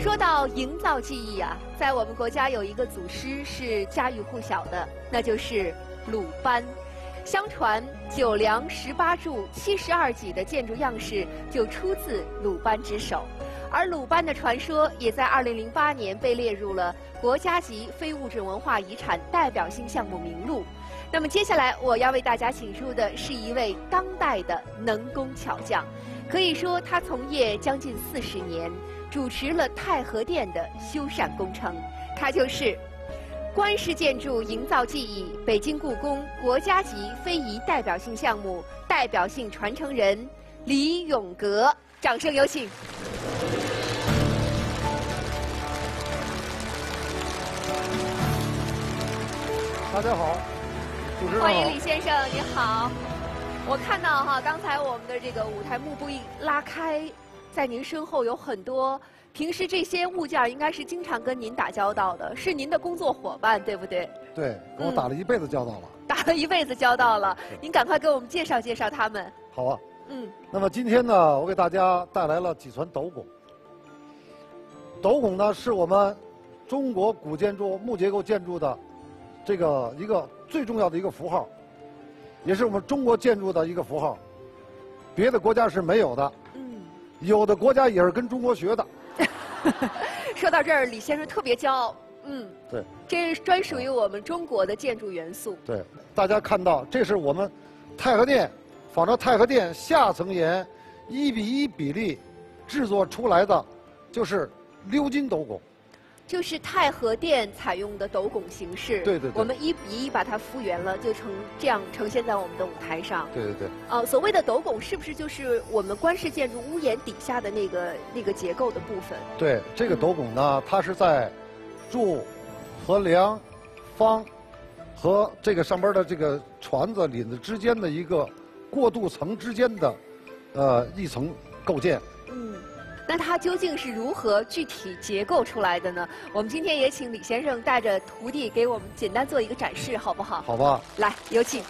说到营造技艺啊，在我们国家有一个祖师是家喻户晓的，那就是鲁班。相传9梁18柱72级的建筑样式就出自鲁班之手，而鲁班的传说也在2008年被列入了国家级非物质文化遗产代表性项目名录。那么接下来我要为大家请出的是一位当代的能工巧匠，可以说他从业将近40年，主持了太和殿的修缮工程，他就是官式建筑营造技艺北京故宫国家级非遗代表性项目代表性传承人李永革，掌声有请。 大家好，主持人好。 欢迎李先生，您好。我看到哈，刚才我们的这个舞台幕布一拉开，在您身后有很多。平时这些物件应该是经常跟您打交道的，是您的工作伙伴，对不对？ 对，跟我打了一辈子交道了。 打了一辈子交道了，您赶快给我们介绍介绍他们。 好啊。那么今天呢，我给大家带来了几船斗拱。斗拱呢，是我们中国古建筑木结构建筑的这个一个最重要的一个符号，也是我们中国建筑的一个符号，别的国家是没有的。有的国家也是跟中国学的。 说到这儿，李先生特别骄傲。 对， 这是专属于我们中国的建筑元素。 对，大家看到，这是我们太和殿仿照太和殿下层檐1:1比例制作出来的，就是鎏金斗拱。就是太和殿采用的斗拱形式。 对。 我们1:1把它复原了，就这样呈现在我们的舞台上。 对。 所谓的斗拱是不是就是我们官式建筑屋檐底下的那个结构的部分？ 对，这个斗拱呢，它是在柱和梁方和这个上边的这个椽子领子之间的一个过渡层之间的一层构件。 那它究竟是如何具体结构出来的呢？我们今天也请李先生带着徒弟给我们简单做一个展示，好不好？ 好吧。 来，有请。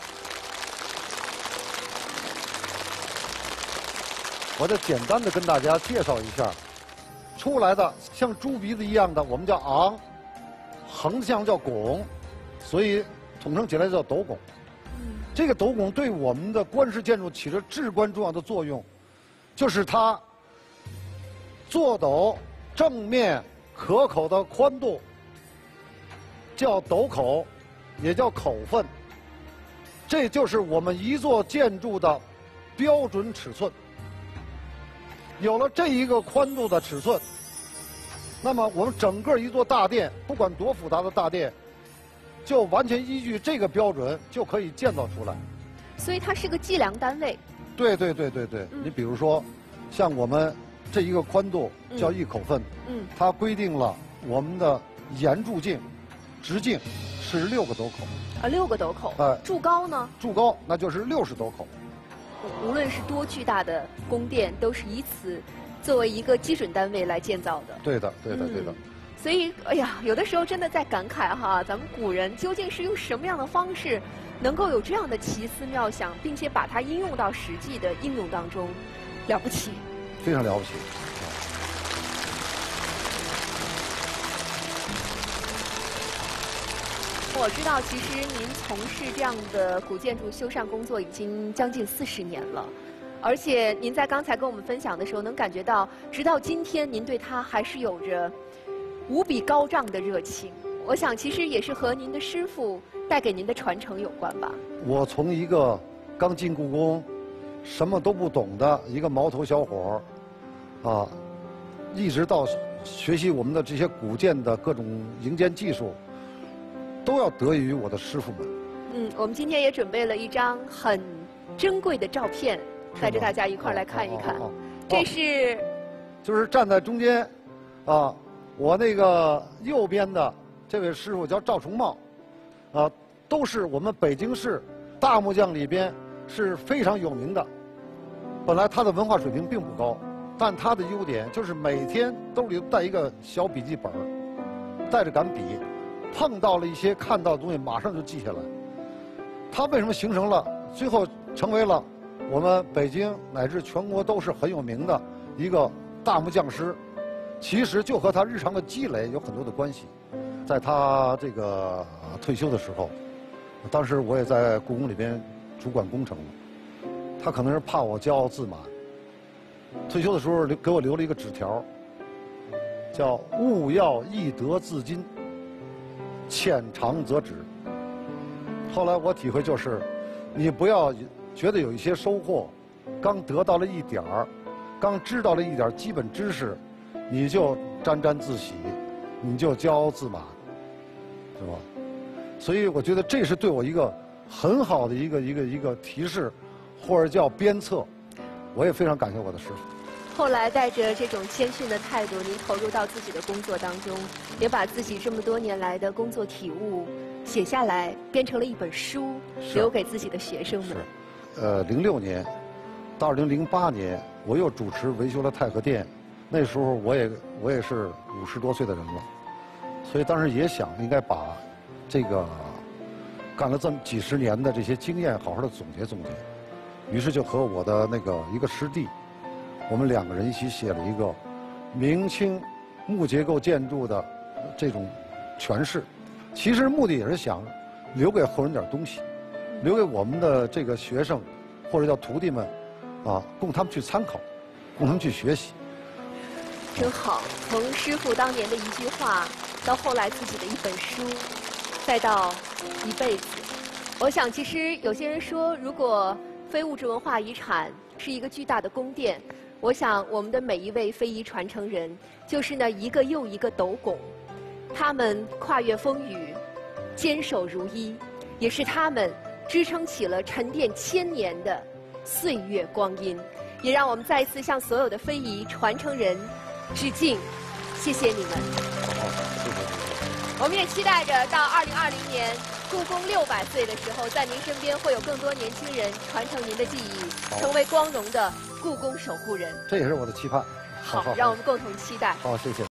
我就简单的跟大家介绍一下，出来的像猪鼻子一样的，我们叫昂；横向叫拱，所以统称起来叫斗拱。这个斗拱对我们的官式建筑起着至关重要的作用，就是它做斗正面可口的宽度叫斗口，也叫口分，这就是我们一座建筑的标准尺寸。有了这一个宽度的尺寸，那么我们整个一座大殿，不管多复杂的大殿，就完全依据这个标准就可以建造出来。 所以它是个计量单位。 对。你比如说，像我们这一个宽度叫一口分，它规定了我们的沿柱径、直径是6个斗口。 6个斗口。柱高呢？柱高那就是60斗口。无论是多巨大的宫殿，都是以此作为一个基准单位来建造的。 对的。 所以，哎呀，有的时候真的在感慨哈，咱们古人究竟是用什么样的方式，能够有这样的奇思妙想，并且把它应用到实际的应用当中，了不起。 非常了不起。 我知道，其实您从事这样的古建筑修缮工作已经将近40年了，而且您在刚才跟我们分享的时候，能感觉到，直到今天，您对它还是有着无比高涨的热情。我想，其实也是和您的师傅带给您的传承有关吧。 我从一个刚进故宫、什么都不懂的一个毛头小伙儿，一直到学习我们的这些古建的各种营建技术，都要得益于我的师傅们。 我们今天也准备了一张很珍贵的照片，带着大家一块儿来看一看。这是， 就是站在中间，我那个右边的这位师傅叫赵崇茂，都是我们北京市大木匠里边是非常有名的。本来他的文化水平并不高，但他的优点就是每天兜里带一个小笔记本，带着杆笔，碰到了一些看到的东西，马上就记下来。他为什么形成了，最后成为了我们北京乃至全国都是很有名的一个大木匠师？ 其实就和他日常的积累有很多的关系。在他这个退休的时候，当时我也在故宫里边主管工程嘛，他可能是怕我骄傲自满，退休的时候给我留了一个纸条，叫“勿要易得自矜，浅尝辄止”。后来我体会就是，你不要觉得有一些收获，刚得到了一点儿，刚知道了一点基本知识，你就沾沾自喜，你就骄傲自满，是吧？所以我觉得这是对我一个很好的一个提示，或者叫鞭策。我也非常感谢我的师傅。 后来带着这种谦逊的态度，您投入到自己的工作当中，也把自己这么多年来的工作体悟写下来，编成了一本书，留给自己的学生们。 06年到2008年，我又主持维修了太和殿，那时候我也是50多岁的人了，所以当时也想应该把这个干了这么几十年的这些经验好好的总结总结，于是就和我的一个师弟，我们2个人一起写了一个明清木结构建筑的这种诠释。其实目的也是想留给后人点东西，留给我们的这个学生或者叫徒弟们啊，供他们去参考，供他们去学习。 真好，从师傅当年的一句话，到后来自己的一本书，再到一辈子。我想，其实有些人说，如果非物质文化遗产是一个巨大的宫殿，我想我们的每一位非遗传承人，就是那一个又一个斗拱，他们跨越风雨，坚守如一，也是他们支撑起了沉淀1000年的岁月光阴。也让我们再一次向所有的非遗传承人致敬，谢谢你们。 好，谢谢。 我们也期待着到2020年故宫600岁的时候，在您身边会有更多年轻人传承您的技艺，成为光荣的故宫守护人。 这也是我的期盼。 好，让我们共同期待。 好，谢谢。